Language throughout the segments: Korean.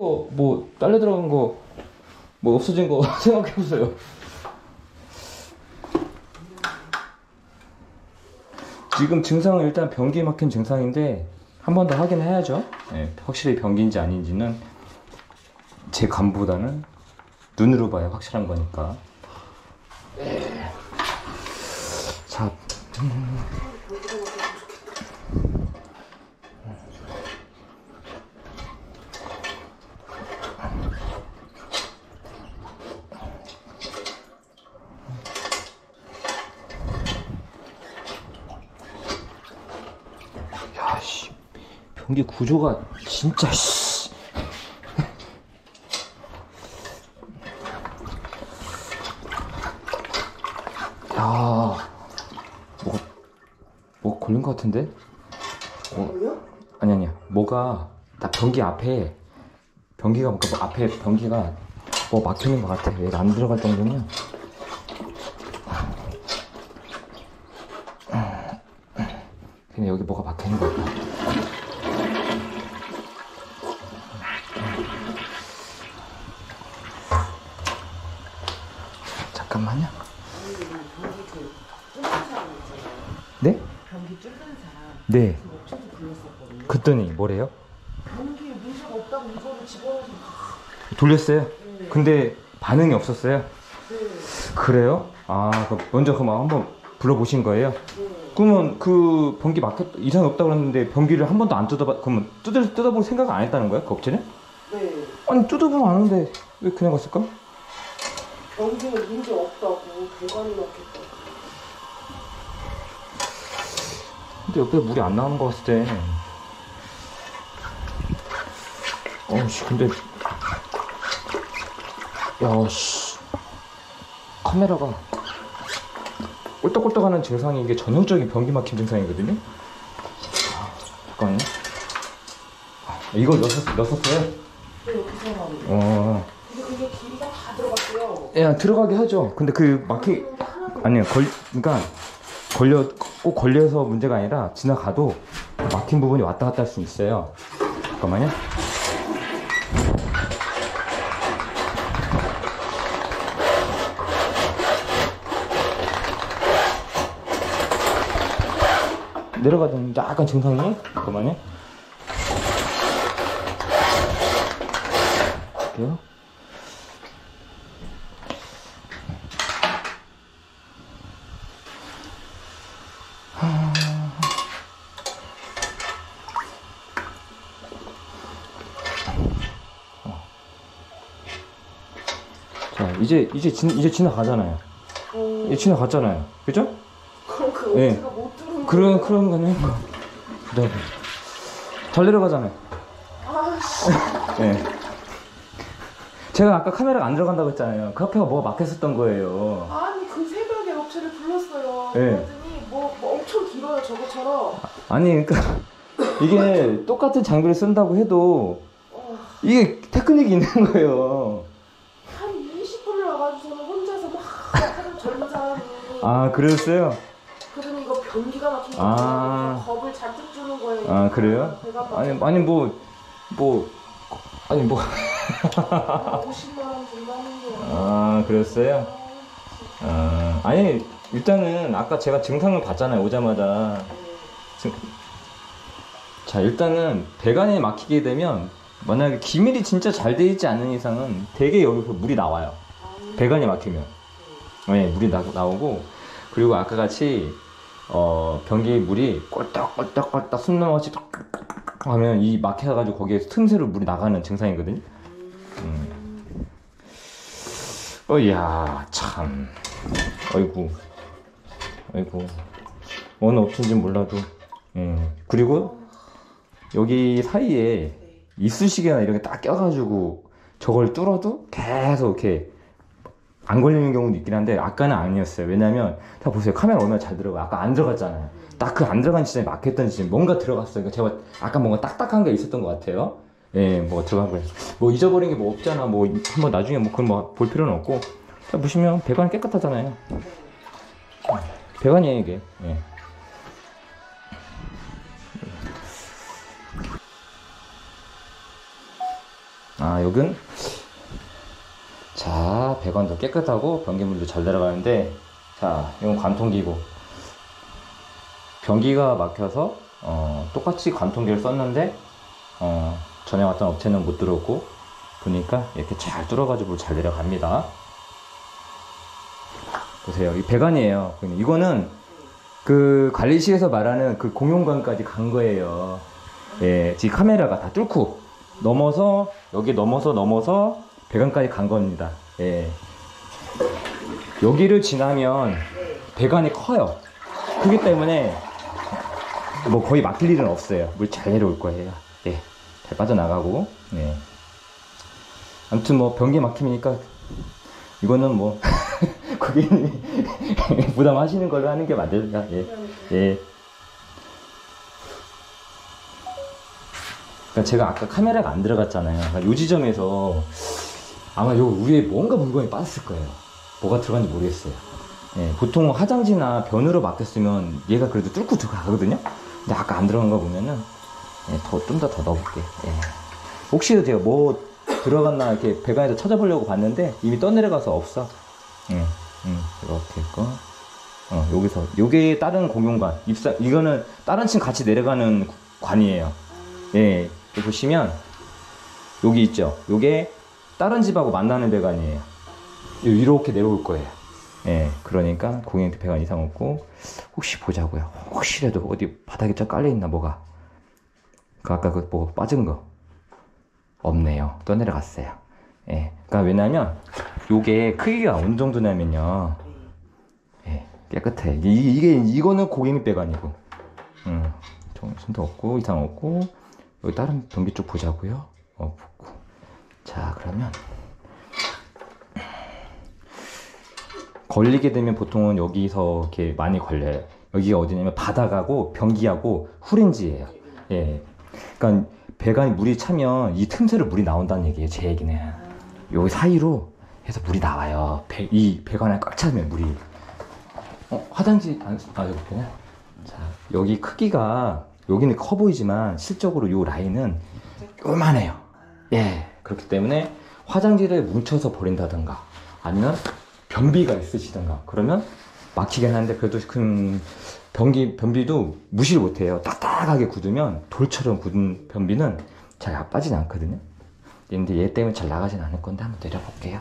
뭐 딸려 들어간 거 뭐 없어진 거 생각해보세요. 지금 증상은 일단 변기 막힌 증상인데 한 번 더 확인해야죠. 네, 확실히 변기인지 아닌지는 제 감보다는 눈으로 봐야 확실한 거니까. 자, 야씨, 변기 구조가 진짜 씨. 야, 뭐 걸린 것 같은데? 걸려? 아니야. 뭐가 나 변기 앞에 변기가 뭐 앞에 변기가 뭐 막히는 것 같아. 얘가 안 들어갈 정도면. 그냥 여기 뭐가 막히는 것 같아. 잠깐만요. 네? 변기 뚫는 사람. 네. 그 업체도 불렀었거든요. 그랬더니 뭐래요? 변기에 문제가 없다고 이거를 집어넣어서. 돌렸어요? 네. 근데 반응이 없었어요? 네. 그래요? 아, 먼저 그럼 한번 불러보신 거예요? 네. 그러면 그 변기 막혔 이상이 없다고 그랬는데 변기를 한 번도 안 뜯어봐, 그러면 뜯어볼 생각을 안 했다는 거예요? 그 업체는? 네. 아니 뜯어보면 아는데 왜 그냥 갔을까? 변기에 문제 없다고 배관이 막혔다고. 근데 옆에 물이 안 나오는 거 같을 때 어씨 근데 야씨 카메라가 꼴떡꼴떡하는 증상이 이게 전형적인 변기 막힘 증상이거든요. 잠깐만요. 이걸 넣었어요? 네, 그 사람이. 근데 그게 길이가 다 들어갔어요. 예, 들어가게 하죠. 근데 그 막히 아니요 그러니까 꼭 걸려서 문제가 아니라 지나가도 막힌 부분이 왔다 갔다 할 수 있어요. 잠깐만요. 내려가던 약간 증상이 잠깐만요. 볼게요. 자, 이제 지나가잖아요. 이제 지나갔잖아요. 그죠? 그럼 그 네. 업체가 못 들은 그런 거는 네. 잘 내려가잖아요. 아씨. 네. 제가 아까 카메라가 안 들어간다고 했잖아요. 그 앞에가 뭐가 막혔었던 거예요. 아니 그 새벽에 업체를 불렀어요. 네. 그랬더니 뭐 엄청 길어요 저것처럼. 아니 그러니까 이게 똑같은 장비를 쓴다고 해도 이게 테크닉이 있는 거예요. 한 20분을 와가지고서는 혼자서 막 하는 젊은 사람이. 아 그랬어요? 그러더니 이거 변기가 막힌 거 아. 겁을 잔뜩 주는 거예요. 아 그래요? 배가 막 아니 뭐 50만 원 준다는 게. 아 그랬어요? 아니 일단은 아까 제가 증상을 봤잖아요 오자마자. 자 일단은 배관이 막히게 되면 만약에 기밀이 진짜 잘 돼 있지 않은 이상은 되게 여기서 물이 나와요. 배관이 막히면 네, 물이 나오고 그리고 아까 같이 변기 물이 꼴떡꼴떡꼴떡 숨 넘어가지 하면 이 막혀가지고 거기에 틈새로 물이 나가는 증상이거든요. 이야 참 어이구 어느 업체인지 몰라도 그리고 여기 사이에 이쑤시개나 이런 게 딱 껴가지고 저걸 뚫어도 계속 이렇게 안 걸리는 경우도 있긴 한데 아까는 아니었어요. 왜냐면 다 보세요 카메라 얼마나 잘 들어가요. 아까 안 들어갔잖아요. 딱 그 안 들어간 지점에 막혔던 지점에 뭔가 들어갔어요. 그러니까 제가 아까 뭔가 딱딱한 게 있었던 것 같아요. 예, 뭐가 들어간 거예요. 뭐 잊어버린 게 뭐 없잖아. 뭐 한번 나중에 뭐 그건 뭐 볼 필요는 없고. 자, 보시면 배관이 깨끗하잖아요. 배관이에요 이게. 예. 아, 여긴 자, 배관도 깨끗하고 변기물도 잘 들어가는데, 자, 이건 관통기고 변기가 막혀서 똑같이 관통기를 썼는데 전에 왔던 업체는 못 들었고 보니까 이렇게 잘 뚫어가지고 잘 내려갑니다. 보세요, 이 배관이에요. 이거는 그 관리실에서 말하는 그 공용관까지 간 거예요. 예, 지금 카메라가 다 뚫고 넘어서 여기 넘어서 배관까지 간 겁니다. 예. 여기를 지나면 배관이 커요. 그렇기 때문에 뭐 거의 막힐 일은 없어요. 물 잘 내려올 거예요. 예, 잘 빠져나가고. 예. 아무튼 뭐 변기 막힘이니까 이거는 뭐 고객님이 부담하시는 걸로 하는 게 맞습니다. 예. 예. 그러니까 제가 아까 카메라가 안 들어갔잖아요. 그러니까 요 지점에서 아마 요 위에 뭔가 물건이 빠졌을 거예요. 뭐가 들어간지 모르겠어요. 예, 보통 화장지나 변으로 막혔으면 얘가 그래도 뚫고 들어가거든요. 근데 아까 안 들어간 거 보면은 예, 좀 더 넣어볼게. 예. 혹시 제가 뭐 들어갔나 이렇게 배관에서 찾아보려고 봤는데 이미 떠내려가서 없어. 이렇게 있고 여기서 요게 다른 공용관 이거는 다른 층 같이 내려가는 관이에요. 예, 여기 보시면 여기 있죠. 요게 다른 집하고 만나는 배관이에요. 이렇게 내려올 거예요. 예, 그러니까 고객한테 배관 이상 없고 혹시 보자고요. 혹시라도 어디 바닥에 쫙 깔려 있나 뭐가. 그 아까 그 뭐 빠진 거 없네요. 떠내려갔어요. 예, 그러니까 왜냐면 요게 크기가 어느 정도냐면요. 예, 깨끗해. 이거는 고객님 배관이고. 손도 없고 이상 없고 여기 다른 변기 쪽 보자고요. 없고. 자, 그러면 걸리게 되면 보통은 여기서 이렇게 많이 걸려요. 여기가 어디냐면 바닥하고 변기하고 후렌지예요. 예. 그러니까 배관이 물이 차면 이 틈새로 물이 나온다는 얘기예요. 제 얘기는. 여기 사이로 해서 물이 나와요. 이 배관에 꽉 차면 물이. 화장지 여기 있구나. 자, 여기 크기가 여기는 커 보이지만 실적으로 이 라인은 요만해요. 예. 그렇기 때문에 화장지를 뭉쳐서 버린다던가 아니면 변비가 있으시던가 그러면 막히긴 하는데 그래도 큰 변비도 무시를 못해요. 딱딱하게 굳으면 돌처럼 굳은 변비는 잘 빠지지 않거든요. 근데 얘 때문에 잘 나가진 않을 건데 한번 내려볼게요.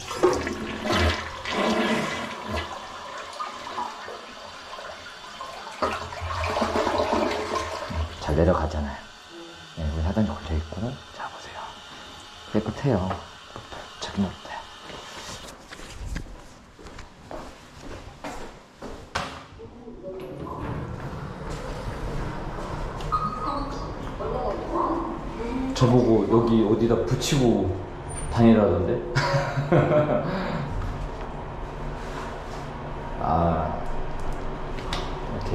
잘 내려가잖아요. 네, 여기 하단이 걸려있고 자 보세요. 깨끗해요. 저기 놓을게요. 저보고 여기 어디다 붙이고 다니라던데? 아, 이렇게.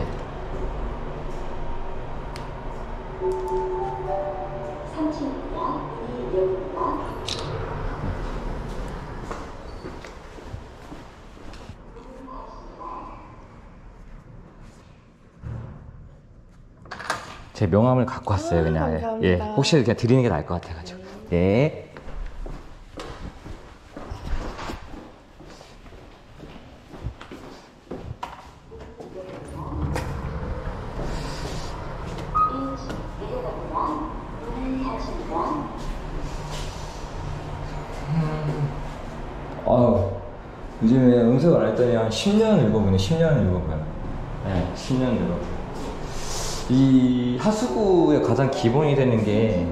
제 명함을 갖고 왔어요. 그냥. 감사합니다. 예, 혹시 그냥 드리는 게 나을 것 같아가지고. 예. 요즘에 음색을 안 했더니 한 10년 읽어보네. 10년 읽어봐요. 네, 10년 읽어봐요. 이 하수구의 가장 기본이 되는 게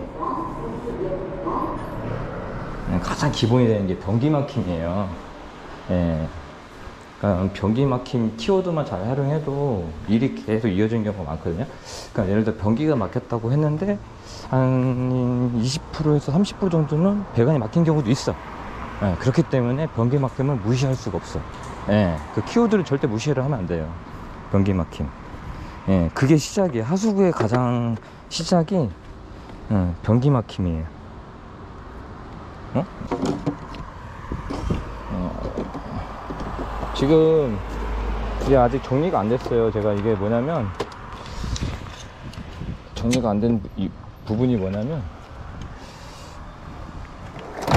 변기 막힘이에요. 예. 그러니까 변기 막힘 키워드만 잘 활용해도 일이 계속 이어지는 경우가 많거든요. 그러니까 예를 들어 변기가 막혔다고 했는데 한 20%에서 30% 정도는 배관이 막힌 경우도 있어. 예, 그렇기 때문에 변기 막힘을 무시할 수가 없어. 예, 그 키워드를 절대 무시를 하면 안 돼요. 변기 막힘. 예, 그게 시작이에요. 하수구의 가장 시작이 변기 막힘이에요. 지금 이게 아직 정리가 안 됐어요. 제가 이게 뭐냐면 정리가 안 된 이 부분이 뭐냐면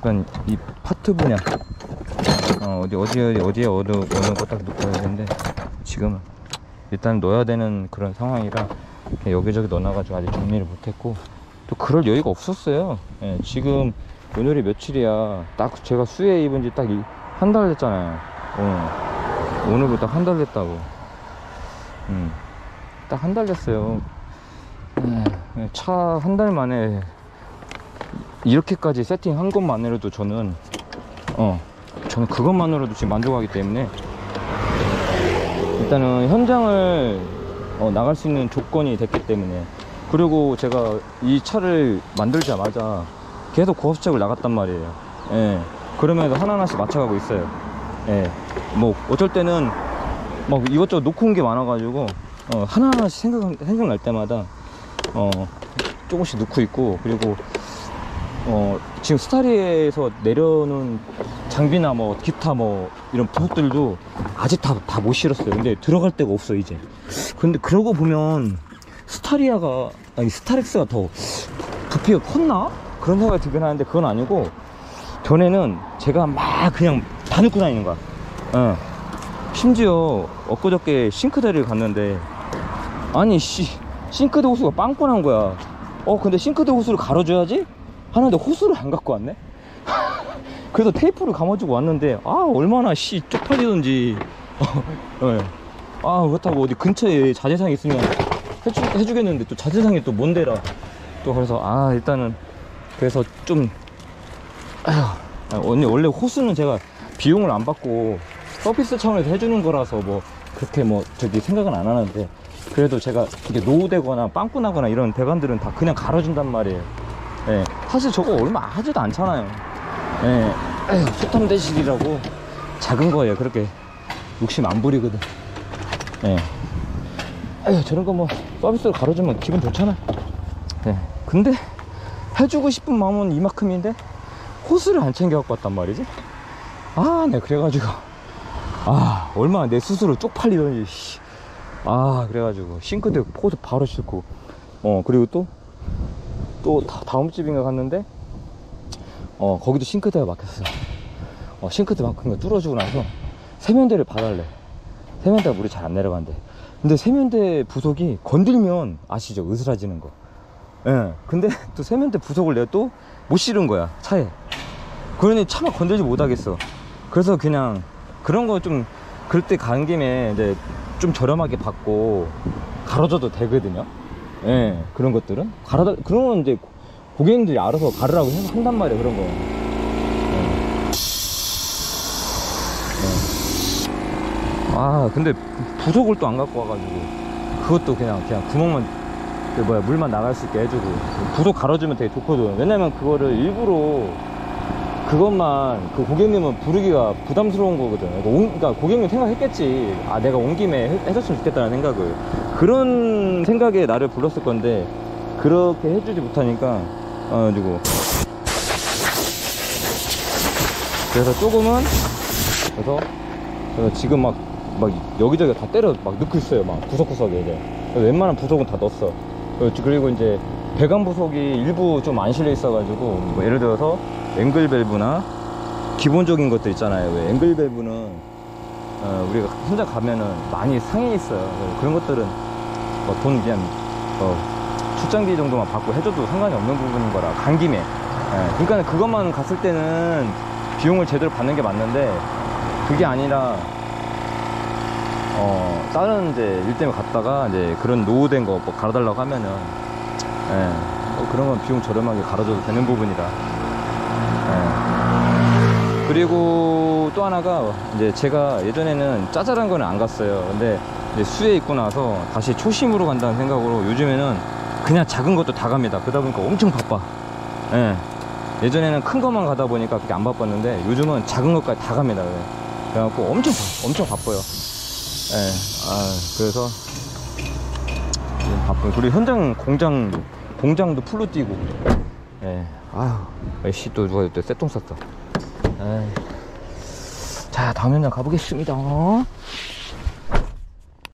약간 이 파트 분야 어디에 어느 거 딱 넣어야 되는데 지금은 일단 넣어야 되는 그런 상황이라 여기저기 넣어놔가지고 아직 정리를 못했고 또 그럴 여유가 없었어요. 예, 지금 오늘이 며칠이야. 딱 제가 수해 입은 지 딱 한 달 됐잖아요. 오늘로 딱 한 달 됐다고. 딱 한 달 됐어요. 차 한 달 만에 이렇게까지 세팅한 것만으로도 저는 그것만으로도 지금 만족하기 때문에 일단은 현장을 나갈 수 있는 조건이 됐기 때문에, 그리고 제가 이 차를 만들자마자 계속 고압수작을 나갔단 말이에요. 예. 그러면서 하나하나씩 맞춰가고 있어요. 예. 뭐 어쩔 때는 막 이것저것 놓고 온 게 많아가지고 하나하나씩 생각날 때마다 조금씩 넣고 있고, 그리고 지금 스타리에서 내려놓은 장비나 뭐 기타 뭐 이런 부속들도 아직 다 못 실었어요. 근데 들어갈 데가 없어 이제. 근데 그러고 보면 스타렉스가 더 부피가 컸나? 그런 생각이 들긴 하는데 그건 아니고, 전에는 제가 막 그냥 다 넣고 다니는 거야. 심지어 엊그저께 싱크대를 갔는데, 아니 싱크대 호수가 빵꾸 난 거야. 근데 싱크대 호수를 갈아줘야지 하는데 호수를 안 갖고 왔네. 그래서 테이프를 감아주고 왔는데 얼마나 쪽팔리던지. 그렇다고 어디 근처에 자재상 있으면 해주겠는데 또 자재상이 또 뭔데라 또. 그래서 일단은 그래서 좀 언니 원래 호수는 제가 비용을 안 받고 서비스 차원에서 해주는 거라서 뭐 그렇게 뭐 생각은 안 하는데, 그래도 제가 이게 노후되거나 빵꾸 나거나 이런 배관들은 다 그냥 갈아준단 말이에요. 예, 사실 저거 얼마 하지도 않잖아요. 예, 소탐대실이라고 작은 거예요. 그렇게 욕심 안 부리거든. 예, 저런 거 뭐 서비스로 갈아주면 기분 좋잖아. 예, 근데 해주고 싶은 마음은 이만큼인데 호스를 안 챙겨갖고 왔단 말이지. 네, 그래가지고 얼마나 내 스스로 쪽팔리던지. 그래가지고 싱크대 포도 바로 싣고 그리고 또 다음 집인가 갔는데 거기도 싱크대가 막혔어. 싱크대 막힌 거 뚫어주고 나서 세면대를 봐달래. 세면대가 물이 잘 안 내려간대. 근데 세면대 부속이 건들면 아시죠? 으스라지는 거. 예. 근데 또 세면대 부속을 내가 또 못 실은 거야, 차에. 그러니 차마 건들지 못하겠어. 그래서 그냥 그런 거 좀 그럴 때 간 김에 이제 좀 저렴하게 받고 갈아줘도 되거든요. 예, 그런 것들은 그런 건 이제 고객님들이 알아서 가르라고 한단 말이에요. 그런 거. 근데 부속을 또 안 갖고 와가지고 그것도 그냥 구멍만 물만 나갈 수 있게 해주고 부속 갈아주면 되게 좋거든. 왜냐면 그거를 일부러 그것만 고객님은 부르기가 부담스러운 거거든. 그러니까 고객님 생각했겠지. 내가 온 김에 해줬으면 좋겠다는 생각을. 그런 생각에 나를 불렀을 건데 그렇게 해주지 못하니까 그리고 그래서 조금은 그래서 지금 막 여기저기 다 때려 막 넣고 있어요. 막 구석구석에 이제 웬만한 부속은 다 넣었어. 그리고 이제 배관 부속이 일부 좀 안 실려 있어가지고 뭐 예를 들어서 앵글 밸브나 기본적인 것들 있잖아요. 왜 앵글 밸브는 우리가 현장 가면은 많이 상해 있어요. 그런 것들은 돈 그냥 출장비 정도만 받고 해줘도 상관이 없는 부분인 거라 간 김에. 그러니까 그것만 갔을 때는 비용을 제대로 받는 게 맞는데 그게 아니라 다른 이제 일 때문에 갔다가 이제 그런 노후된 거 뭐 갈아달라고 하면은 그런 건 비용 저렴하게 갈아줘도 되는 부분이라. 그리고 또 하나가 이제 제가 예전에는 짜잘한 거는 안 갔어요. 근데 이제 수해 있고 나서 다시 초심으로 간다는 생각으로 요즘에는 그냥 작은 것도 다 갑니다. 그러다 보니까 엄청 바빠. 예전에는 큰 것만 가다 보니까 그렇게 안 바빴는데 요즘은 작은 것까지 다 갑니다. 그래갖고 엄청 바빠요. 그래서 바빠요. 그리고 현장 공장도 풀로 뛰고. 아이씨, 또 누가 또 쇠똥 쌌어. 자, 다음 현장 가보겠습니다.